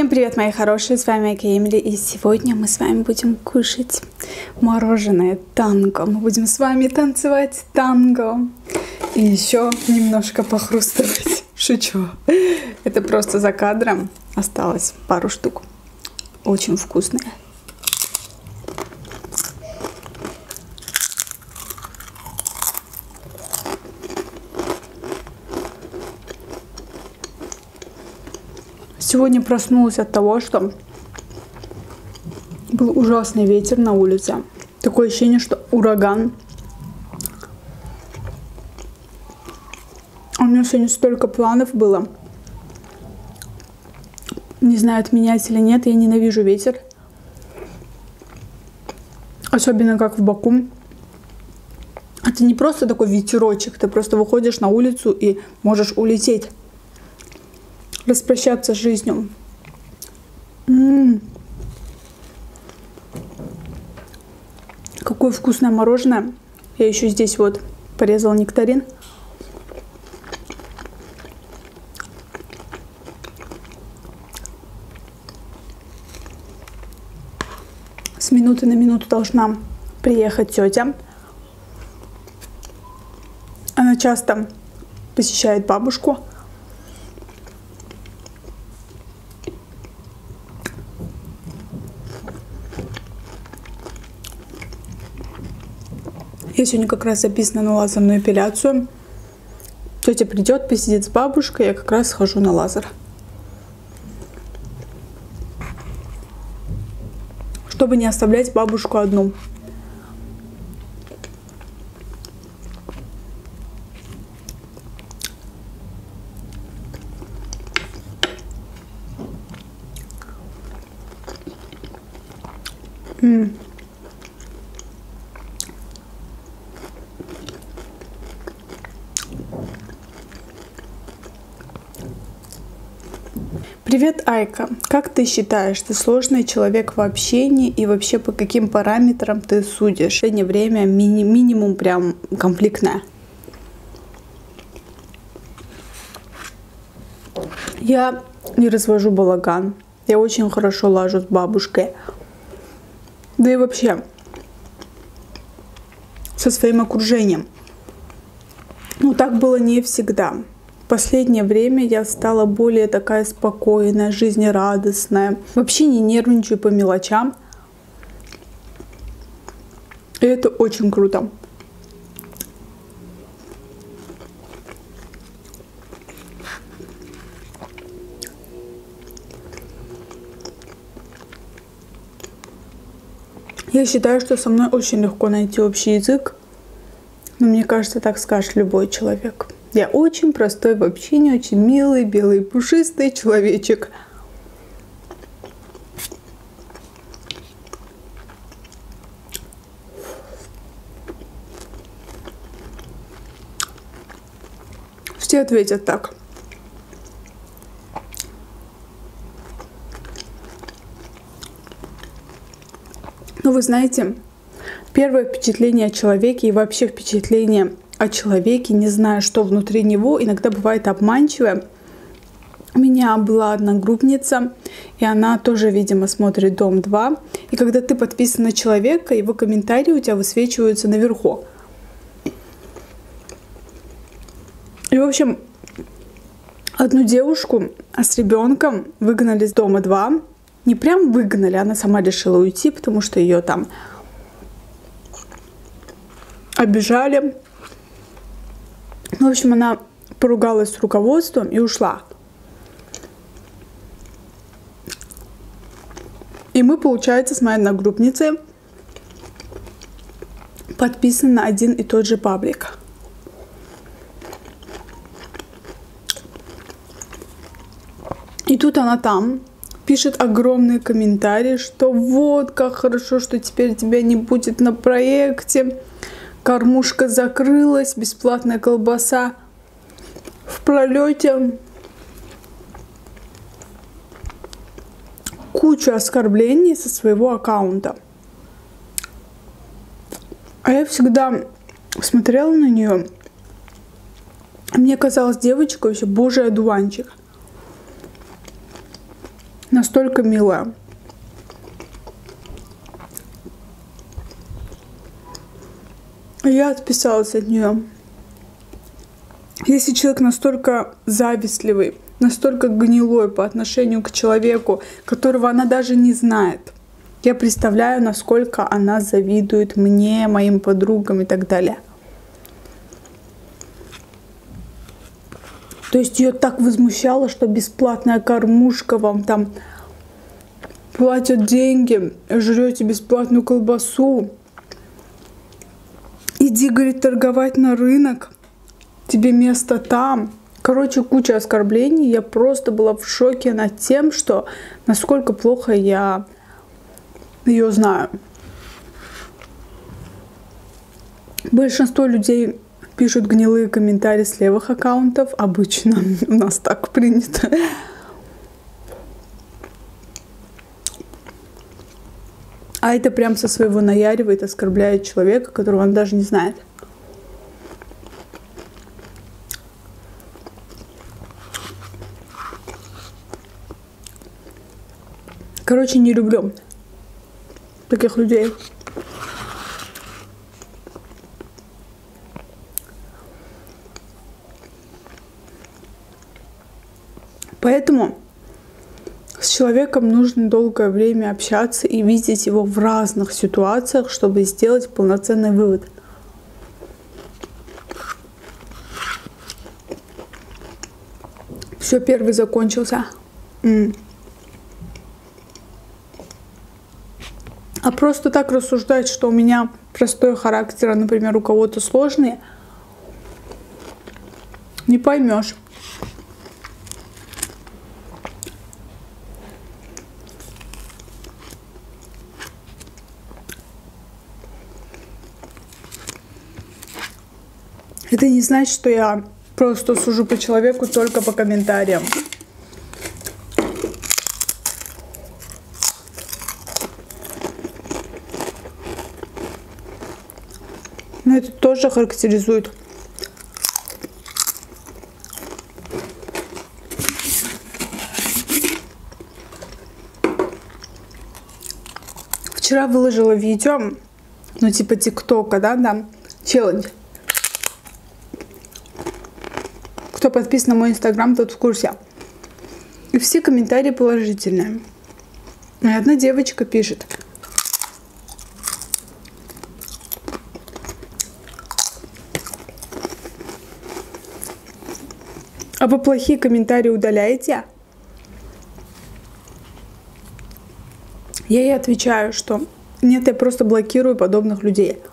Всем привет, мои хорошие, с вами Эмили, и сегодня мы с вами будем кушать мороженое танго. Мы будем с вами танцевать танго и еще немножко похрустывать. Шучу. Это просто за кадром. Осталось пару штук. Очень вкусные. Сегодня проснулась от того, что был ужасный ветер на улице. Такое ощущение, что ураган. У меня сегодня столько планов было. Не знаю, отменять или нет. Я ненавижу ветер. Особенно как в Баку. Это не просто такой ветерочек. Ты просто выходишь на улицу и можешь улететь. Распрощаться с жизнью. Какое вкусное мороженое. Я еще здесь вот порезала нектарин. С минуты на минуту должна приехать тетя. Она часто посещает бабушку. Я сегодня как раз записана на лазерную эпиляцию. Тетя придет, посидит с бабушкой, я как раз схожу на лазер. Чтобы не оставлять бабушку одну. Привет, Айка. Как ты считаешь, ты сложный человек в общении и вообще по каким параметрам ты судишь? В последнее время минимум прям конфликтная. Я не развожу балаган. Я очень хорошо лажу с бабушкой. Да и вообще со своим окружением. Но так было не всегда. В последнее время я стала более такая спокойная, жизнерадостная. Вообще не нервничаю по мелочам. И это очень круто. Я считаю, что со мной очень легко найти общий язык. Но мне кажется, так скажет любой человек. Я очень простой в общении, очень милый, белый, пушистый человечек. Все ответят так. Но вы знаете, первое впечатление о человеке и вообще впечатление о человеке, не зная, что внутри него, иногда бывает обманчивое. У меня была одногруппница, и она тоже, видимо, смотрит «Дом 2». И когда ты подписан на человека, его комментарии у тебя высвечиваются наверху. И, в общем, одну девушку с ребенком выгнали с «Дома 2». Не прям выгнали, она сама решила уйти, потому что ее там обижали. В общем, она поругалась с руководством и ушла. И мы, получается, с моей одногруппницей подписаны на один и тот же паблик. И тут она там пишет огромные комментарии, что вот как хорошо, что теперь тебя не будет на проекте. Кормушка закрылась, бесплатная колбаса в пролете. Кучу оскорблений со своего аккаунта. А я всегда смотрела на нее. Мне казалось, девочка вообще божий одуванчик. настолько милая. Я отписалась от нее. Если человек настолько завистливый, настолько гнилой по отношению к человеку, которого она даже не знает, я представляю, насколько она завидует мне, моим подругам и так далее. То есть ее так возмущало, что бесплатная кормушка, вам там платят деньги, жрете бесплатную колбасу. Иди, говорит, торговать на рынок, тебе место там. Короче, куча оскорблений. Я просто была в шоке над тем, что насколько плохо я ее знаю. Большинство людей пишут гнилые комментарии с левых аккаунтов. Обычно у нас так принято. А это прям со своего наяривает, оскорбляет человека, которого он даже не знает. Короче, не люблю таких людей. Поэтому с человеком нужно долгое время общаться и видеть его в разных ситуациях, чтобы сделать полноценный вывод. Все, первый закончился. А просто так рассуждать, что у меня простой характер, а, например, у кого-то сложный, не поймешь. Это не значит, что я просто сужу по человеку только по комментариям. Но это тоже характеризует. Вчера выложила видео, ну типа ТикТока, да, челлендж. Кто подписан на мой инстаграм, тот в курсе. И все комментарии положительные. И одна девочка пишет: а вы плохие комментарии удаляете? Я ей отвечаю, что нет, я просто блокирую подобных людей.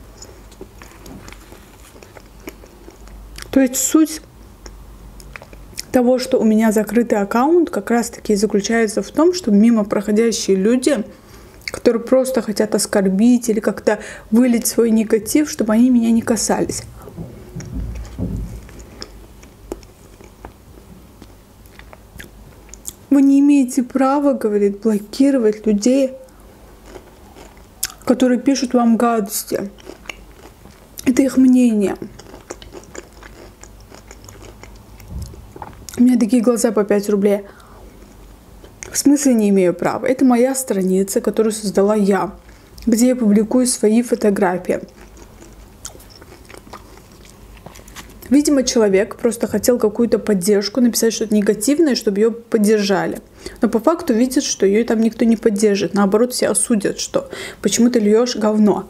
То есть суть того, что у меня закрытый аккаунт, как раз таки заключается в том, что мимо проходящие люди, которые просто хотят оскорбить или как-то вылить свой негатив, чтобы они меня не касались. Вы не имеете права, говорит, блокировать людей, которые пишут вам гадости. Это их мнение. У меня такие глаза по 5 рублей. В смысле не имею права? Это моя страница, которую создала я, где я публикую свои фотографии. Видимо, человек просто хотел какую-то поддержку, написать что-то негативное, чтобы ее поддержали. Но по факту видит, что ее там никто не поддержит. Наоборот, все осудят, что почему ты льешь говно.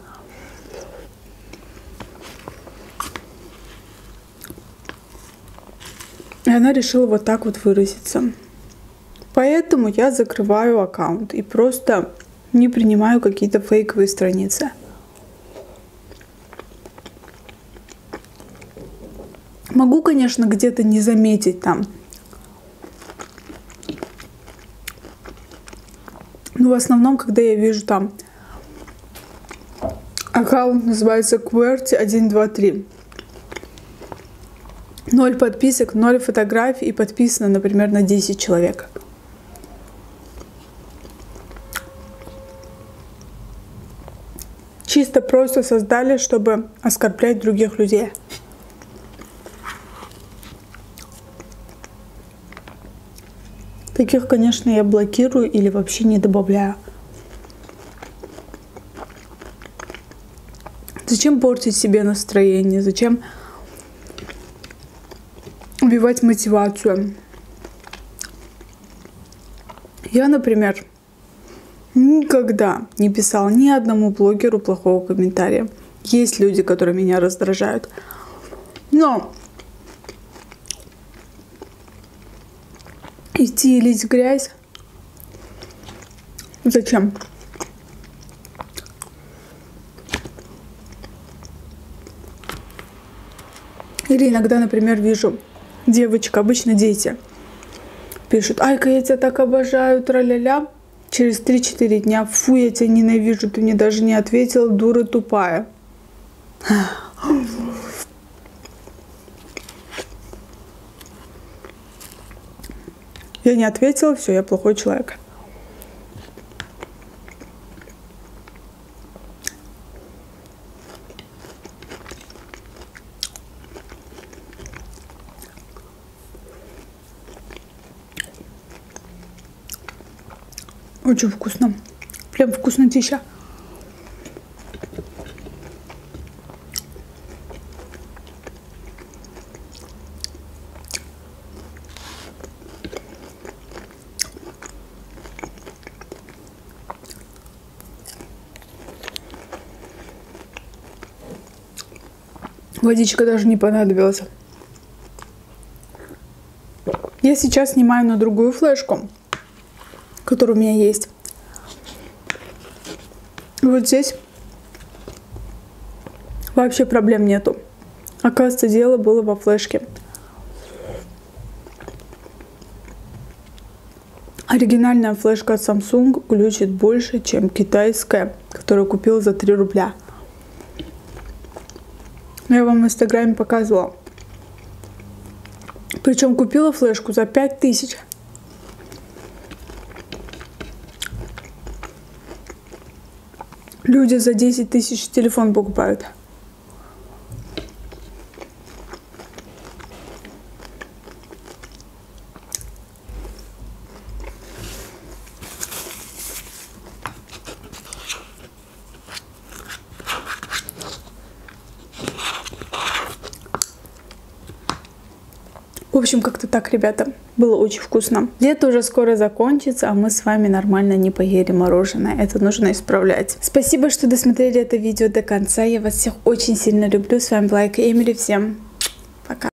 И она решила вот так вот выразиться. Поэтому я закрываю аккаунт и просто не принимаю какие-то фейковые страницы. Могу, конечно, где-то не заметить там. Но в основном, когда я вижу там аккаунт называется QWERTY123. 0 подписок, 0 фотографий и подписано, например, на 10 человек. Чисто просто создали, чтобы оскорблять других людей. Таких, конечно, я блокирую или вообще не добавляю. Зачем портить себе настроение? Зачем убивать мотивацию? Я, например, никогда не писала ни одному блогеру плохого комментария. Есть люди, которые меня раздражают. Но идти и лить грязь зачем? Или иногда, например, вижу девочка, обычно дети, пишут: «Айка, я тебя так обожаю, тра-ля-ля». Через 3-4 дня: «Фу, я тебя ненавижу, ты мне даже не ответила, дура тупая». Я не ответила, все, я плохой человек. Очень вкусно. Прям вкуснотища. Водичка даже не понадобилась. Я сейчас снимаю на другую флешку, которая у меня есть. Вот здесь вообще проблем нету. Оказывается, дело было во флешке. Оригинальная флешка от Samsung глючит больше, чем китайская, которую купила за 3 рубля. Я вам в Инстаграме показывала. Причем купила флешку за 5000. Люди за 10 тысяч телефон покупают. В общем, как-то так, ребята. Было очень вкусно. Лето уже скоро закончится, а мы с вами нормально не поели мороженое. Это нужно исправлять. Спасибо, что досмотрели это видео до конца. Я вас всех очень сильно люблю. С вами была Эмили. Всем пока.